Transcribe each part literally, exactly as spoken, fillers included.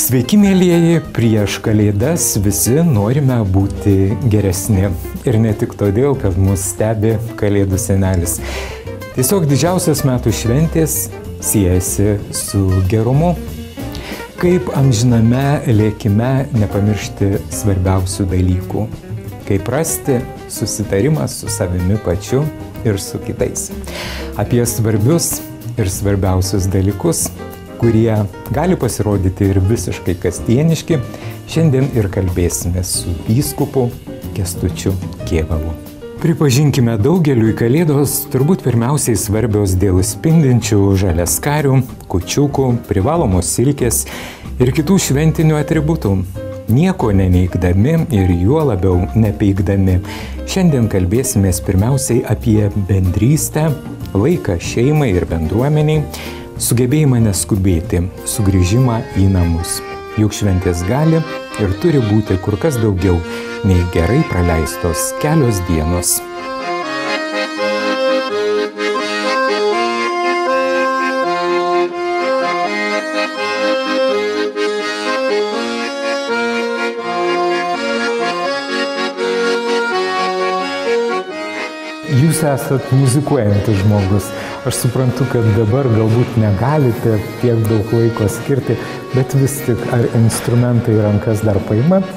Sveiki, mėlyjeji, prieš Kalėdas visi norime būti geresni. Ir ne tik todėl, kad mus stebi Kalėdų senelis. Tiesiog didžiausios metų šventės siejasi su gerumu. Kaip amžiname lėkime nepamiršti svarbiausių dalykų. Kaip rasti susitarimą su savimi pačiu ir su kitais. Apie svarbius ir svarbiausius dalykus, kurie gali pasirodyti ir visiškai kasdieniški, šiandien ir kalbėsime su vyskupu Kęstučiu Kėvalu. Pripažinkime, daugeliui Kalėdos turbūt pirmiausiai svarbios dėl spindinčių žaliaskarių, kūčiukų, privalomos silkės ir kitų šventinių atributų. Nieko neneigdami ir juo labiau nepeikdami, šiandien kalbėsimės pirmiausiai apie bendrystę, laiką šeimai ir bendruomeniai, sugebėjimą neskubėti, sugrįžimą į namus. Juk šventės gali ir turi būti kur kas daugiau nei gerai praleistos kelios dienos. Jūs esat muzikuojantis žmogus. Aš suprantu, kad dabar galbūt negalite tiek daug laiko skirti, bet vis tik ar instrumentai rankas dar paimat?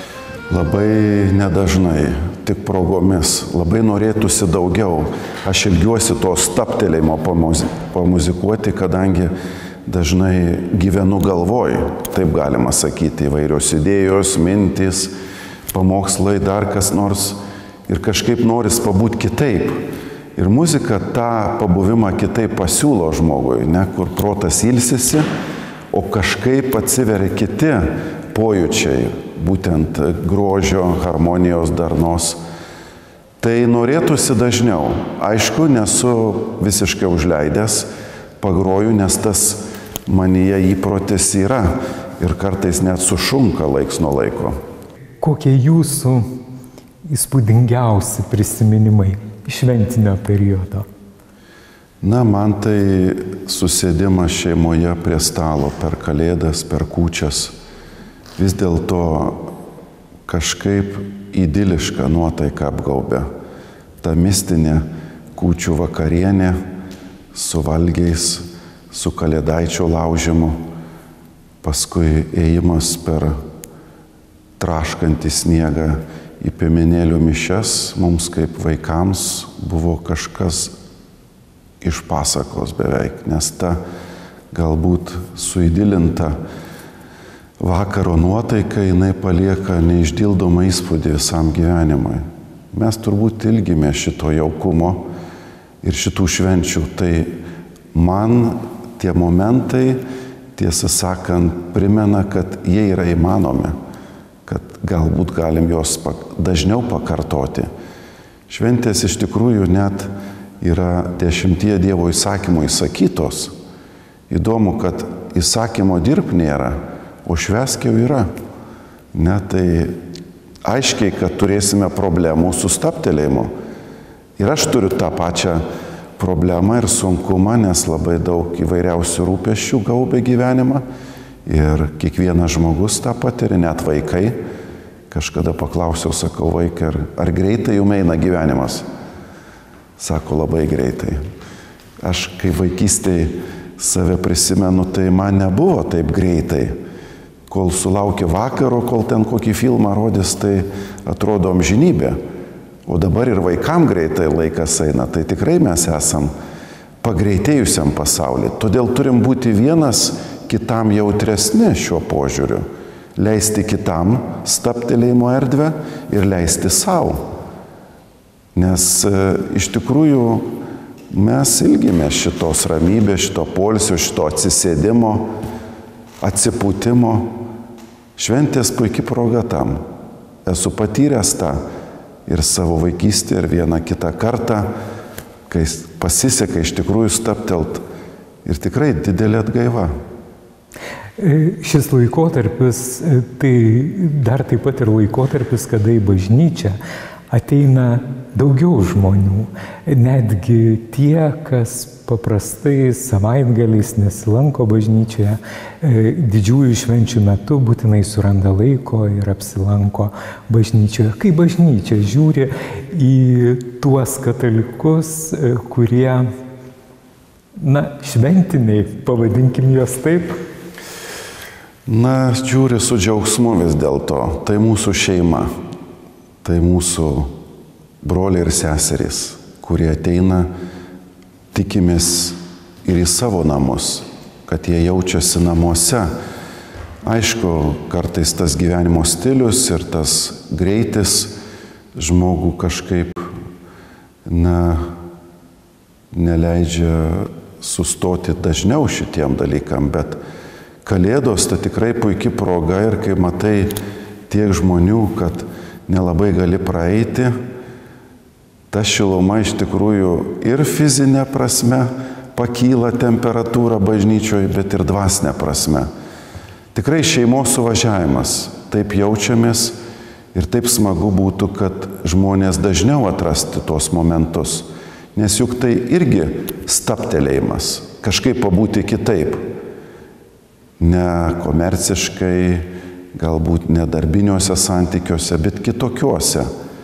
Labai nedažnai, tik progomis. Labai norėtųsi daugiau. Aš ilgiuosi to staptelėjimo pamuzikuoti, kadangi dažnai gyvenu galvoj, taip galima sakyti, įvairios idėjos, mintys, pamokslai, dar kas nors. Ir kažkaip noris pabūti kitaip. Ir muzika tą pabuvimą kitaip pasiūlo žmogui, ne, kur protas ilsisi, o kažkaip atsiveria kiti pojūčiai, būtent grožio, harmonijos, darnos. Tai norėtųsi dažniau. Aišku, nesu visiškai užleidęs, pagroju, nes tas manyje įprotis yra ir kartais net sušunka laiks nuo laiko. Kokie jūsų įspūdingiausi prisiminimai šventinio periodo? Na, man tai susėdimas šeimoje prie stalo per Kalėdas, per kūčias. Vis dėlto kažkaip idiliška nuotaika apgaubia. Ta mistinė kūčių vakarienė su valgiais, su kalėdaičio laužimu, paskui ėjimas per traškantį sniegą į piemenėlių mišias, mums kaip vaikams buvo kažkas iš pasakos beveik, nes ta galbūt suidilinta vakaro nuotaika, jinai palieka neišdildomą įspūdį visam gyvenimui. Mes turbūt ilgime šito jaukumo ir šitų švenčių, tai man tie momentai, tiesą sakant, primena, kad jie yra įmanomi, kad galbūt galim juos dažniau pakartoti. Šventės iš tikrųjų net yra dešimtie Dievo įsakymų įsakytos. Įdomu, kad įsakymo dirb nėra, o švęsk jau yra. Ne, tai aiškiai, kad turėsime problemų su staptelėjimu. Ir aš turiu tą pačią problemą ir sunkumą, nes labai daug įvairiausių rūpesčių gaubia gyvenimą. Ir kiekvienas žmogus tą patiria, net vaikai. Kažkada paklausiau, sakau, vaikai, ar, ar greitai jums eina gyvenimas? Sako, labai greitai. Aš, kai vaikystėje save prisimenu, tai man nebuvo taip greitai. Kol sulaukė vakaro, kol ten kokį filmą rodys, tai atrodo amžinybė. O dabar ir vaikam greitai laikas eina, tai tikrai mes esam pagreitėjusiam pasaulyje. Todėl turim būti vienas kitam jautresni šiuo požiūriu. Leisti kitam staptelėjimo erdvę ir leisti savo. Nes e, iš tikrųjų mes ilgime šitos ramybės, šito poilsio, šito atsisėdimo, atsipūtimo. Šventės puikia proga tam. Esu patyręs tą ir savo vaikystę, ir vieną kitą kartą, kai pasiseka iš tikrųjų staptelt ir tikrai didelė atgaiva. Šis laikotarpis, tai dar taip pat ir laikotarpis, kada į bažnyčią ateina daugiau žmonių, netgi tie, kas paprastai savaitgaliais nesilanko bažnyčioje, didžiųjų švenčių metu būtinai suranda laiko ir apsilanko bažnyčioje. Kai bažnyčia žiūri į tuos katalikus, kurie, na, šventiniai, pavadinkim juos taip? Na, žiūri su džiaugsmu vis dėlto. Tai mūsų šeima, tai mūsų broliai ir seserys, kurie ateina, tikimės ir į savo namus, kad jie jaučiasi namuose. Aišku, kartais tas gyvenimo stilius ir tas greitis žmogų kažkaip na, neleidžia sustoti dažniau šitiem dalykam, bet Kalėdos tai tikrai puikia proga ir kai matai tiek žmonių, kad nelabai gali praeiti, ta šiluma iš tikrųjų ir fizinė prasme pakyla temperatūra bažnyčioje, bet ir dvasinė prasme. Tikrai šeimos suvažiavimas, taip jaučiamės ir taip smagu būtų, kad žmonės dažniau atrasti tuos momentus, nes juk tai irgi stabtelėjimas, kažkaip pabūti kitaip. Ne komerciškai, galbūt ne darbiniuose santykiuose, bet kitokiuose.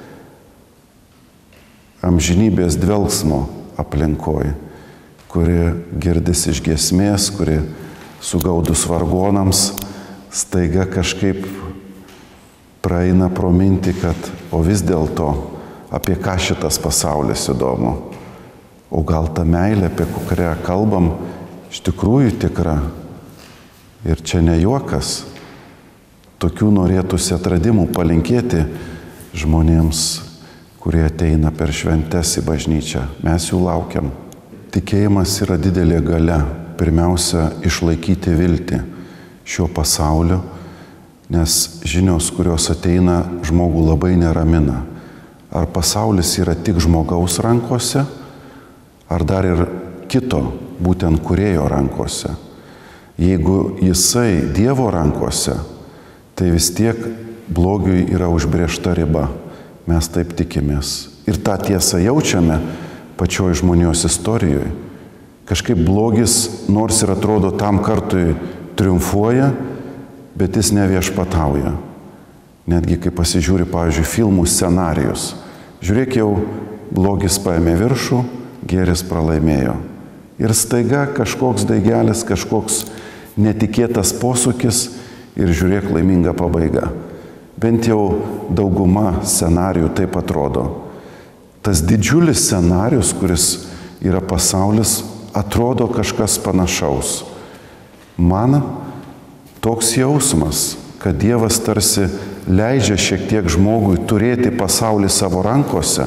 Amžinybės dvelgsmo aplinkoje, kuri girdis iš giesmės, kuri sugaudus vargonams, staiga kažkaip praeina pro mintį, kad o vis dėlto apie ką šitas pasaulis įdomu. O gal ta meilė, apie kurią kalbam, iš tikrųjų tikra. Ir čia ne juokas. Tokių norėtųsi atradimų palinkėti žmonėms, kurie ateina per šventes į bažnyčią. Mes jų laukiam. Tikėjimas yra didelė galia. Pirmiausia, išlaikyti viltį šio pasaulio, nes žinios, kurios ateina, žmogų labai neramina. Ar pasaulis yra tik žmogaus rankose, ar dar ir kito, būtent kūrėjo rankose. Jeigu jisai Dievo rankose, tai vis tiek blogiui yra užbrėžta riba. Mes taip tikimės. Ir tą tiesą jaučiame pačioj žmonijos istorijoje. Kažkaip blogis, nors ir atrodo tam kartui triumfuoja, bet jis neviešpatauja. Netgi kai pasižiūri, pavyzdžiui, filmų scenarijus. Žiūrėk, jau blogis paėmė viršų, gėris pralaimėjo. Ir staiga kažkoks daigelis, kažkoks netikėtas posūkis ir žiūrėk, laiminga pabaiga. Bent jau dauguma scenarijų taip atrodo. Tas didžiulis scenarijus, kuris yra pasaulis, atrodo kažkas panašaus. Man toks jausmas, kad Dievas tarsi leidžia šiek tiek žmogui turėti pasaulį savo rankose,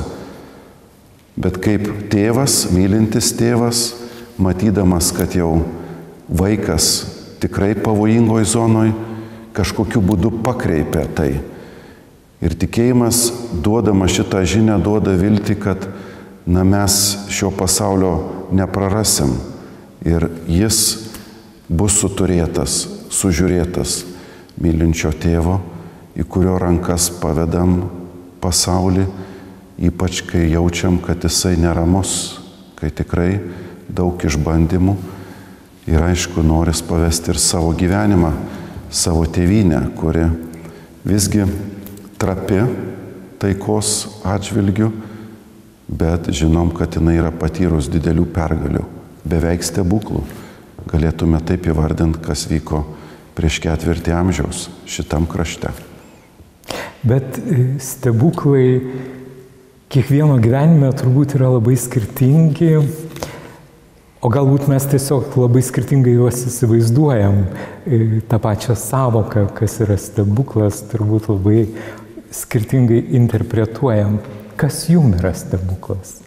bet kaip tėvas, mylintis tėvas, matydamas, kad jau vaikas tikrai pavojingoj zonoj, kažkokiu būdu pakreipia tai. Ir tikėjimas, duodama šitą žinią, duoda viltį, kad na, mes šio pasaulio neprarasim ir jis bus suturėtas, sužiūrėtas mylinčio tėvo, į kurio rankas pavedam pasaulį, ypač kai jaučiam, kad jisai neramus, kai tikrai daug išbandymų ir aišku, noris pavesti ir savo gyvenimą, savo tėvynę, kuri visgi trapi taikos atžvilgių, bet žinom, kad jinai yra patyrus didelių pergalių, beveik stebuklų. Galėtume taip įvardinti, kas vyko prieš ketvirtį amžiaus šitam krašte. Bet stebuklai kiekvieno gyvenime turbūt yra labai skirtingi, o galbūt mes tiesiog labai skirtingai juos įsivaizduojam. tą pačią savoką, kas yra stebuklas, turbūt labai skirtingai interpretuojam. Kas jum yra stebuklas?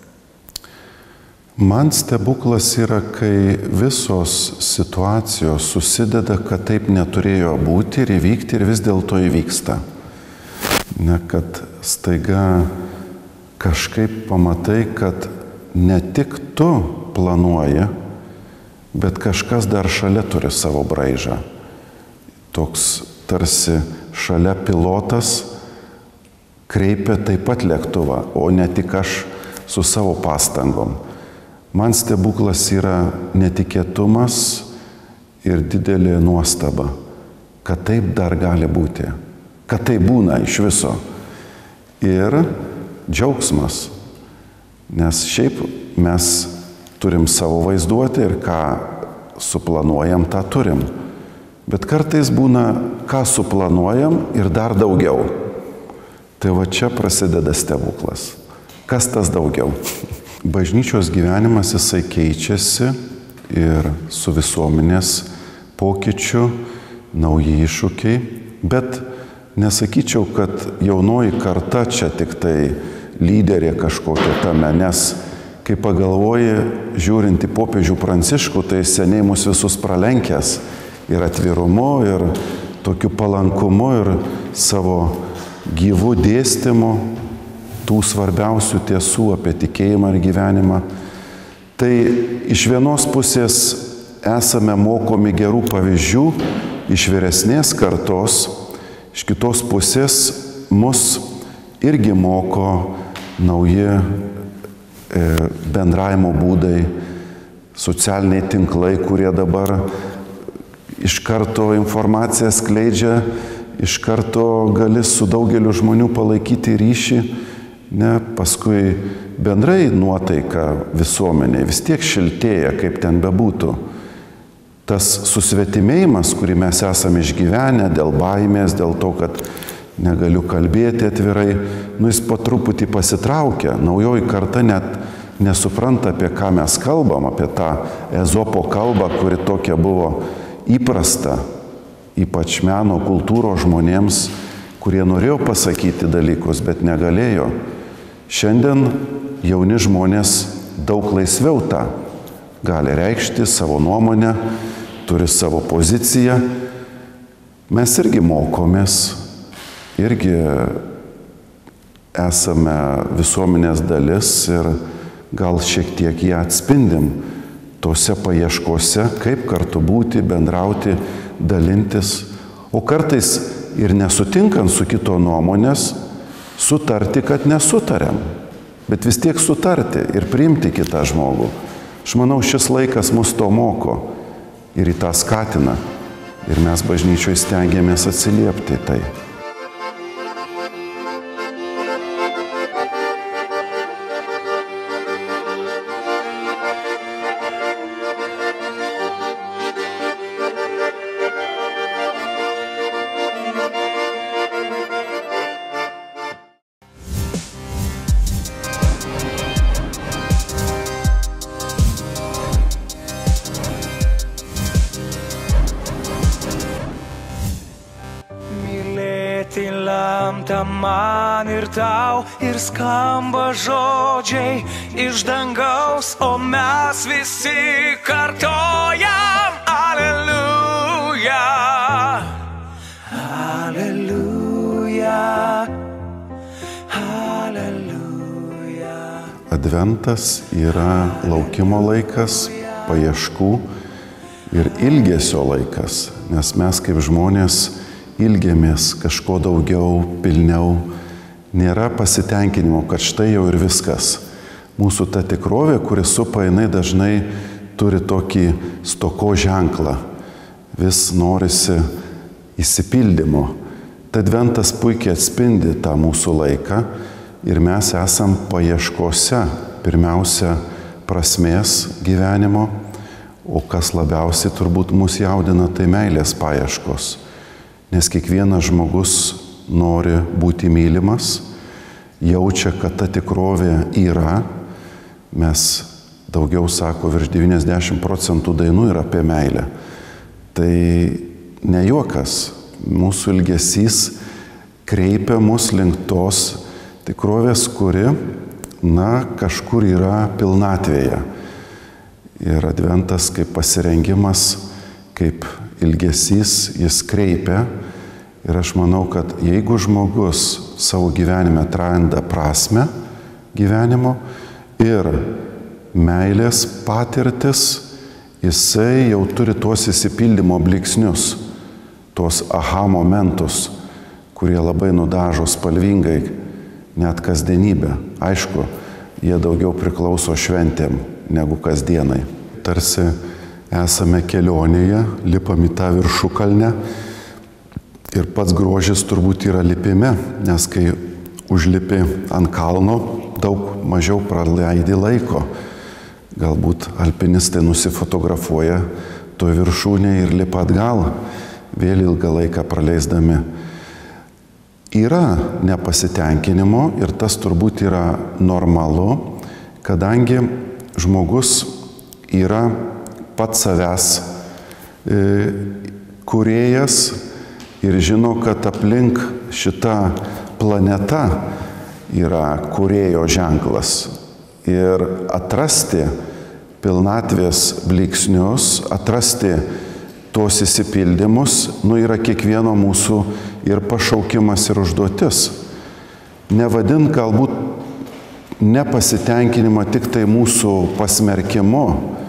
Man stebuklas yra, kai visos situacijos susideda, kad taip neturėjo būti ir įvykti ir vis dėlto įvyksta. Ne, kad staiga kažkaip pamatai, kad ne tik tu planuoji, bet kažkas dar šalia turi savo braižą. Toks tarsi šalia pilotas kreipia taip pat lėktuvą, o ne tik aš su savo pastangom. Man stebuklas yra netikėtumas ir didelė nuostaba, kad taip dar gali būti, kad tai būna iš viso. Ir džiaugsmas, nes šiaip mes turim savo vaizduotę ir ką suplanuojam, tą turim. Bet kartais būna, ką suplanuojam ir dar daugiau. Tai va čia prasideda stebuklas. Kas tas daugiau? Bažnyčios gyvenimas jisai keičiasi ir su visuomenės pokyčiu, nauji iššūkiai, bet nesakyčiau, kad jaunoji karta čia tik tai lyderė kažkokia tame, nes kai pagalvoji, žiūrint į popiežių Pranciškų, tai seniai mus visus pralenkęs ir atvirumu, ir tokiu palankumu, ir savo gyvų dėstymu tų svarbiausių tiesų apie tikėjimą ir gyvenimą. Tai iš vienos pusės esame mokomi gerų pavyzdžių iš vyresnės kartos, iš kitos pusės mus irgi moko nauji e, bendravimo būdai, socialiniai tinklai, kurie dabar iš karto informaciją skleidžia, iš karto gali su daugeliu žmonių palaikyti ryšį, ne, paskui bendrai nuotaika visuomeniai vis tiek šiltėja, kaip ten bebūtų. Tas susvetimėjimas, kurį mes esame išgyvenę dėl baimės, dėl to, kad negaliu kalbėti atvirai, nu jis po truputį pasitraukia. Naujoji karta net nesupranta, apie ką mes kalbam, apie tą Ezopo kalbą, kuri tokia buvo įprasta, ypač meno kultūros žmonėms, kurie norėjo pasakyti dalykus, bet negalėjo. Šiandien jauni žmonės daug laisviau tą gali reikšti, savo nuomonę, turi savo poziciją. Mes irgi mokomės, irgi esame visuomenės dalis ir gal šiek tiek ją atspindim tose paieškose, kaip kartu būti, bendrauti, dalintis, o kartais ir nesutinkant su kito nuomonės, sutarti, kad nesutariam, bet vis tiek sutarti ir priimti kitą žmogų. Aš manau, šis laikas mus to moko ir į tą skatina. Ir mes bažnyčioje stengiamės atsiliepti tai. Lemta man ir tau, ir skamba žodžiai iš dangaus, o mes visi kartojam Aleliuja, Aleliuja, Aleliuja. Adventas yra laukimo laikas, paieškų ir ilgesio laikas, nes mes kaip žmonės ilgiamės kažko daugiau, pilniau, nėra pasitenkinimo, kad štai jau ir viskas. Mūsų ta tikrovė, kuri supa, jinai dažnai turi tokį stoko ženklą. Vis norisi įsipildymo. Tad Adventas puikiai atspindi tą mūsų laiką ir mes esam paieškose, pirmiausia, prasmės gyvenimo, o kas labiausiai turbūt mus jaudina, tai meilės paieškos. Nes kiekvienas žmogus nori būti mylimas, jaučia, kad ta tikrovė yra. Mes daugiau, sako, virš devyniasdešimt procentų dainų yra apie meilę. Tai ne juokas, mūsų ilgesys kreipia mus link tos tikrovės, kuri, na, kažkur yra pilnatvėje. Ir Adventas kaip pasirengimas, kaip ilgesys, jis kreipia. Ir aš manau, kad jeigu žmogus savo gyvenime atranda prasmę gyvenimo ir meilės patirtis, jisai jau turi tuos įsipildymo blyksnius, tuos aha momentus, kurie labai nudažo spalvingai net kasdienybę. Aišku, jie daugiau priklauso šventėm negu kasdienai. Tarsi esame kelionėje, lipam į tą viršukalnę ir pats grožis turbūt yra lipime, nes kai užlipi ant kalno, daug mažiau praleidi laiko. Galbūt alpinistai nusifotografuoja to viršūnė ir lipa atgal, vėl ilgą laiką praleisdami. Yra nepasitenkinimo ir tas turbūt yra normalu, kadangi žmogus yra pats savęs e, kūrėjas ir žino, kad aplink šitą planetą yra kūrėjo ženklas. Ir atrasti pilnatvės blyksnius, atrasti tos įsipildymus, nu yra kiekvieno mūsų ir pašaukimas, ir užduotis. Nevadint galbūt nepasitenkinimą tik tai mūsų pasmerkimu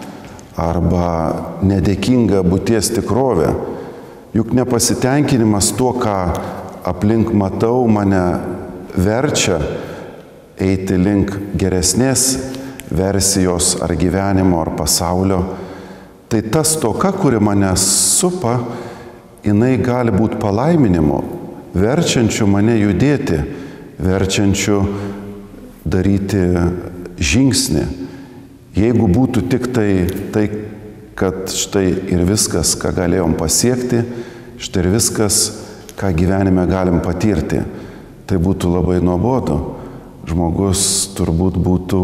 arba nedėkinga būties tikrovė. Juk nepasitenkinimas tuo, ką aplink matau, mane verčia eiti link geresnės versijos ar gyvenimo ar pasaulio. Tai tas toka, kuri mane supa, jinai gali būti palaiminimu, verčiančiu mane judėti, verčiančiu daryti žingsnį. Jeigu būtų tik tai, tai, kad štai ir viskas, ką galėjom pasiekti, štai ir viskas, ką gyvenime galim patirti, tai būtų labai nuobodu. Žmogus turbūt būtų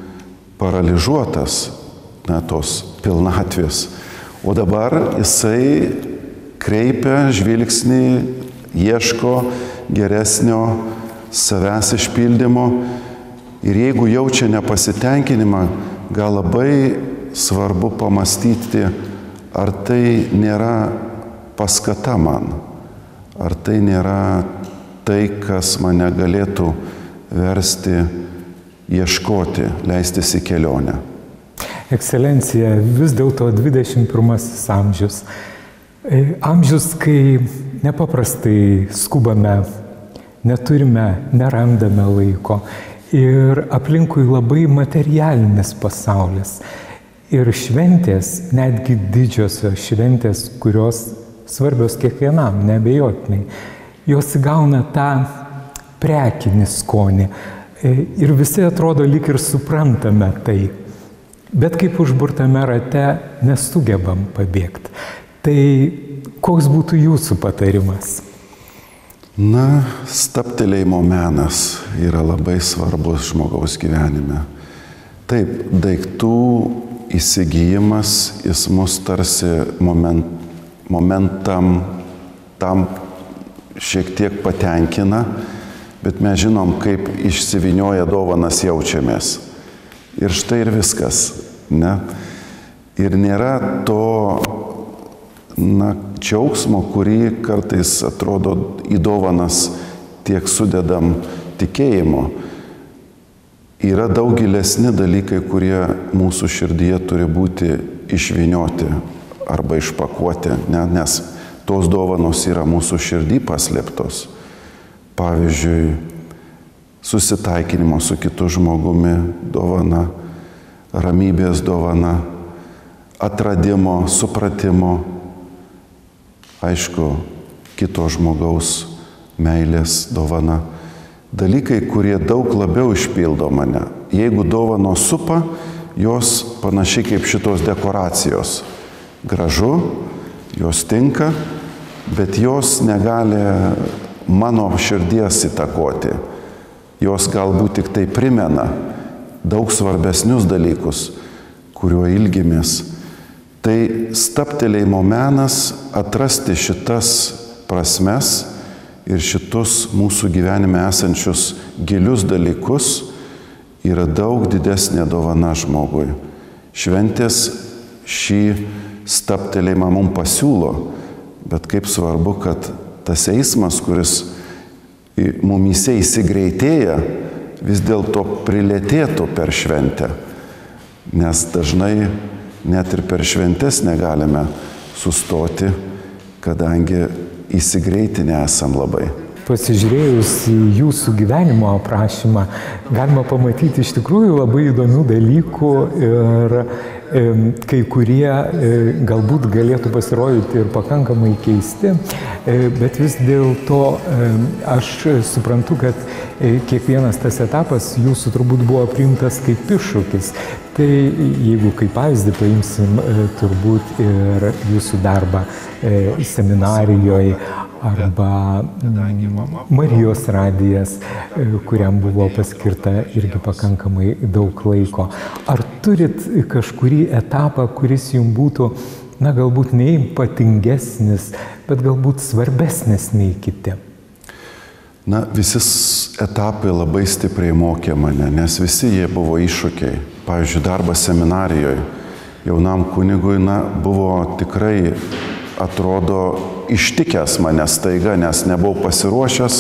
paralyžiuotas na, tos pilnatvės. O dabar jisai kreipia žvilgsnį, ieško geresnio savęs išpildymo ir jeigu jaučia nepasitenkinimą, gal labai svarbu pamastyti, ar tai nėra paskata man, ar tai nėra tai, kas mane galėtų versti ieškoti, leistis į kelionę. Ekscelencija, vis dėlto dvidešimt pirmasis amžius. Amžius, kai nepaprastai skubame, neturime, nerandame laiko ir aplinkui labai materialinis pasaulis. Ir šventės, netgi didžiosios šventės, kurios svarbios kiekvienam, neabejotinai, jos įgauna tą prekinį skonį. Ir visi atrodo lyg ir suprantame tai. Bet kaip užburtame rate nesugebam pabėgti. Tai koks būtų jūsų patarimas? Na, stabtelėjimo menas yra labai svarbus žmogaus gyvenime. Taip, daiktų įsigijimas, jis mus tarsi moment, momentam tam šiek tiek patenkina, bet mes žinom, kaip išsivinioja dovanas jaučiamės. Ir štai ir viskas, ne? Ir nėra to, na, džiaugsmo, kurį kartais atrodo į dovanas tiek sudedam tikėjimo. Yra daug gilesni dalykai, kurie mūsų širdyje turi būti išvinioti arba išpakuoti, ne? Nes tos dovanos yra mūsų širdį paslėptos. Pavyzdžiui, susitaikinimo su kitu žmogumi dovana, ramybės dovana, atradimo, supratimo, aišku, kito žmogaus meilės dovana. Dalykai, kurie daug labiau išpildo mane. Jeigu dovanos supa, jos panašiai kaip šitos dekoracijos. Gražu, jos tinka, bet jos negali mano širdies įtakoti. Jos galbūt tik tai primena daug svarbesnius dalykus, kuriuo ilgimės. Tai stabtelėjimo menas atrasti šitas prasmes ir šitus mūsų gyvenime esančius gilius dalykus yra daug didesnė dovana žmogui. Šventės šį stabtelėjimą mums pasiūlo, bet kaip svarbu, kad tas eismas, kuris mumyse įsigreitėja, vis dėlto prilėtėtų per šventę. Nes dažnai net ir per šventes negalime sustoti, kadangi įsigreitinę esam labai. pasižiūrėjus į jūsų gyvenimo aprašymą, galima pamatyti iš tikrųjų labai įdomių dalykų ir kai kurie galbūt galėtų pasirodyti ir pakankamai keisti, bet vis dėlto aš suprantu, kad kiekvienas tas etapas jūsų turbūt buvo priimtas kaip iššūkis. Tai jeigu kaip pavyzdį paimsim turbūt ir jūsų darbą seminarijoje arba Marijos radijas, kuriam buvo paskirta irgi pakankamai daug laiko. Ar turit kažkurį etapą, kuris jums būtų, na, galbūt ne ypatingesnis, bet galbūt svarbesnis nei kiti? Na, visi etapai labai stipriai mokė mane, nes visi jie buvo iššūkiai. Pavyzdžiui, darbas seminarijoje jaunam kunigui, na, buvo tikrai, atrodo, ištikęs mane staiga, nes nebuvau pasiruošęs.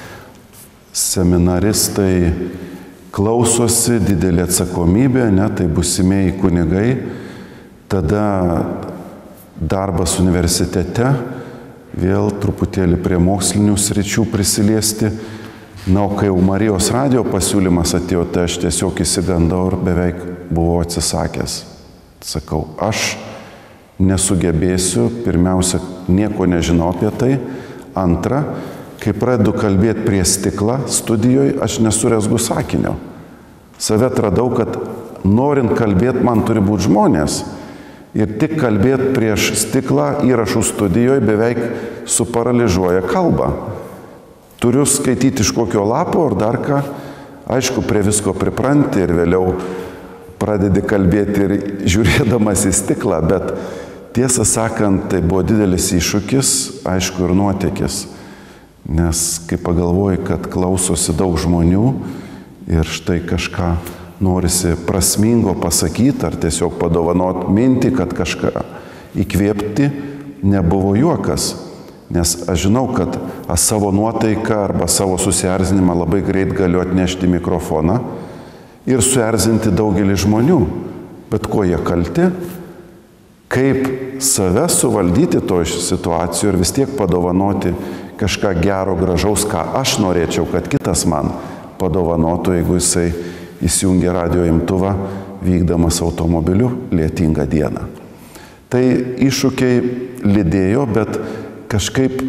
Seminaristai klausosi, didelė atsakomybė, ne, tai būsimieji kunigai. Tada darbas universitete, vėl truputėlį prie mokslinių sričių prisiliesti. Na, o kai jau Marijos radijo pasiūlymas atėjo, tai aš tiesiog įsigandau ir beveik buvau atsisakęs. Sakau, aš nesugebėsiu, pirmiausia, nieko nežinau apie tai. Antra, kai pradedu kalbėti prie stiklą studijoje, aš nesurezgu sakinio. Save atradau, kad norint kalbėti, man turi būti žmonės. Ir tik kalbėti prieš stiklą įrašų studijoje beveik suparalyžuoja kalbą. Turiu skaityti iš kokio lapo ar dar ką. Aišku, prie visko pripranti ir vėliau pradedi kalbėti ir žiūrėdamas į stiklą, bet tiesą sakant, tai buvo didelis iššūkis, aišku, ir nuotykis. Nes kai pagalvoji, kad klausosi daug žmonių ir štai kažką norisi prasmingo pasakyti ar tiesiog padovanot mintį, kad kažką įkvėpti, nebuvo juokas. Nes aš žinau, kad aš savo nuotaiką arba savo susierzinimą labai greit galiu atnešti mikrofoną ir suerzinti daugelį žmonių. Bet ko jie kalti? Kaip save suvaldyti to iš situacijų ir vis tiek padovanoti kažką gero, gražaus, ką aš norėčiau, kad kitas man padovanotų, jeigu jisai įsijungia radio imtuvą, vykdamas automobiliu lietingą dieną. Tai iššūkiai lydėjo, bet kažkaip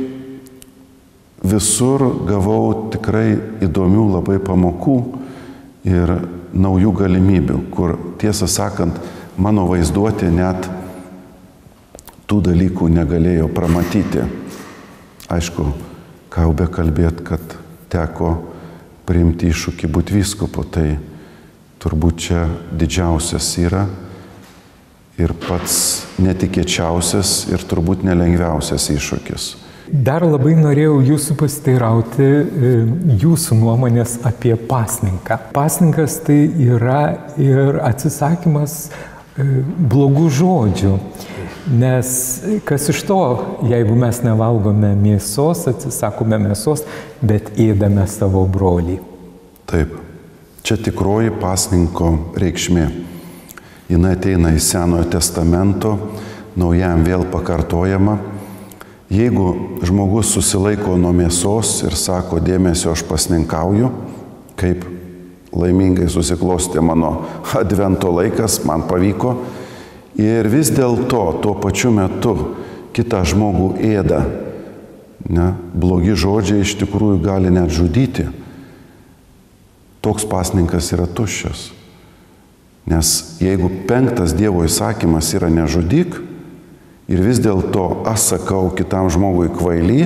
visur gavau tikrai įdomių labai pamokų ir naujų galimybių, kur, tiesą sakant, mano vaizduotė net tų dalykų negalėjo pramatyti. Aišku, ką jau bekalbėt, kad teko priimti iššūkį būti vyskupu, tai turbūt čia didžiausias yra ir pats netikėčiausias ir turbūt nelengviausias iššūkis. Dar labai norėjau jūsų pasiteirauti jūsų nuomonės apie pasninką. Pasninkas tai yra ir atsisakymas blogų žodžių, nes kas iš to, jeigu mes nevalgome mėsos, atsisakome mėsos, bet ėdame savo brolį. Taip, čia tikroji pasninko reikšmė. Jis ateina į Senojo testamento, naujam vėl pakartojama. Jeigu žmogus susilaiko nuo mėsos ir sako, dėmesio, aš pasninkauju, kaip laimingai susiklostė mano advento laikas, man pavyko, ir vis dėlto tuo pačiu metu kitą žmogų ėda, ne, blogi žodžiai iš tikrųjų gali net žudyti. Toks pasninkas yra tuščias. Nes jeigu penktas Dievo įsakymas yra nežudyk ir vis dėlto aš sakau kitam žmogui kvaily,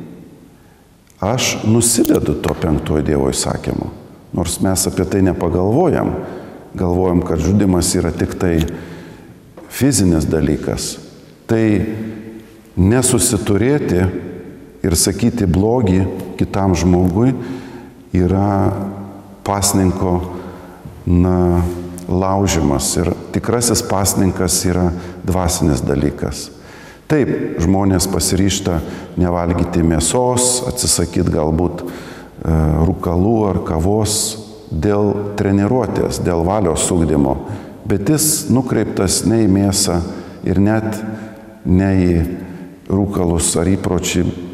aš nusidedu to penktojo Dievo įsakymu. Nors mes apie tai nepagalvojam. Galvojam, kad žudimas yra tik tai fizinis dalykas. Tai nesusiturėti ir sakyti blogį kitam žmogui yra pasninko, na, laužimas. Ir tikrasis pasninkas yra dvasinis dalykas. Taip, žmonės pasiryžta nevalgyti mėsos, atsisakyti galbūt e, rūkalų ar kavos dėl treniruotės, dėl valios ugdymo. Bet jis nukreiptas ne į mėsą ir net ne į rūkalus ar įpročių,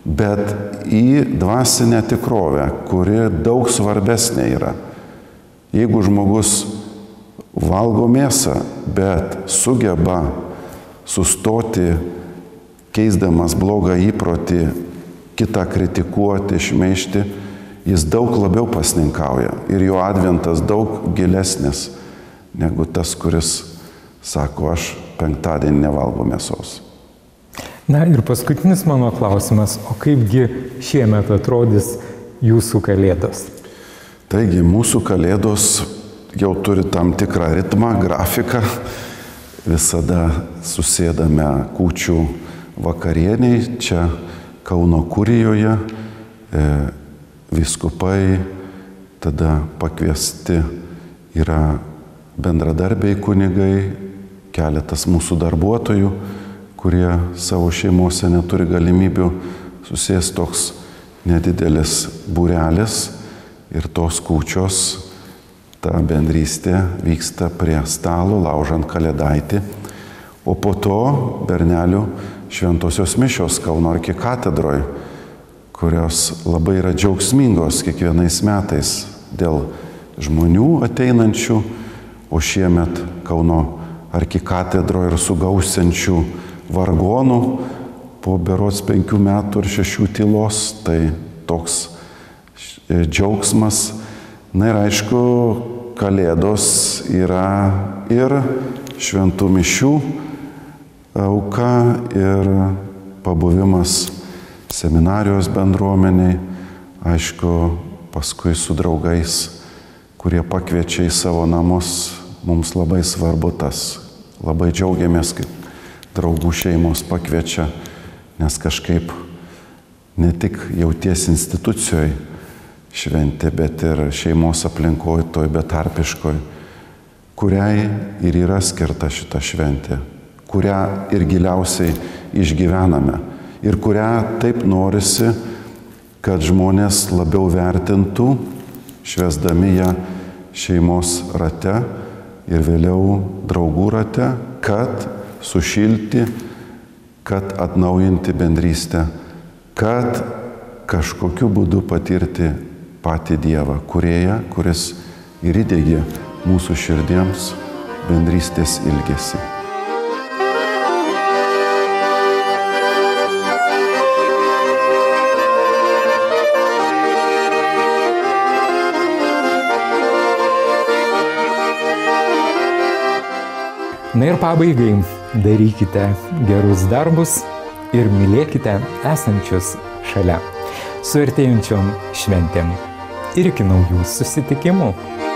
bet į dvasinę tikrovę, kuri daug svarbesnė yra. Jeigu žmogus valgo mėsą, bet sugeba sustoti, keisdamas blogą įprotį, kitą kritikuoti, šmeižti, jis daug labiau pasninkauja ir jo adventas daug gilesnis negu tas, kuris sako, aš penktadienį nevalgo mėsos. Na ir paskutinis mano klausimas, o kaipgi šiemet atrodys jūsų kalėdos? Taigi, mūsų kalėdos jau turi tam tikrą ritmą, grafiką. Visada susėdame kūčių vakarieniai, čia Kauno kurijoje, e, vyskupai, tada pakviesti yra bendradarbiai kunigai, keletas mūsų darbuotojų, kurie savo šeimose neturi galimybių susės, toks nedidelis būrelis ir tos kūčios, ta bendrystė vyksta prie stalo, laužant kalėdaitį, o po to bernelių šventosios mišios Kauno arkikatedroje, kurios labai yra džiaugsmingos kiekvienais metais dėl žmonių ateinančių, o šiemet Kauno arkikatedroje ir sugausiančių vargonų po berods penkių metų ir šešių tylos, tai toks džiaugsmas. Na ir aišku, kalėdos yra ir šventų mišių auka ir pabuvimas seminarijos bendruomeniai, aišku, paskui su draugais, kurie pakviečia į savo namus, mums labai svarbu tas. Labai džiaugiamės, kaip draugų šeimos pakviečia, nes kažkaip ne tik jauties institucijoje šventė, bet ir šeimos aplinkoje, toj betarpiškoj, kuriai ir yra skirta šita šventė, kurią ir giliausiai išgyvename ir kurią taip norisi, kad žmonės labiau vertintų, švęsdami ją šeimos rate ir vėliau draugų rate, kad sušilti, kad atnaujinti bendrystę, kad kažkokiu būdu patirti patį Dievą, kūrėją, kuris ir įdegė mūsų širdiems bendrystės ilgesį. Na ir pabaigai, darykite gerus darbus ir mylėkite esančius šalia. Su artėjančiom šventėm ir iki naujų susitikimų.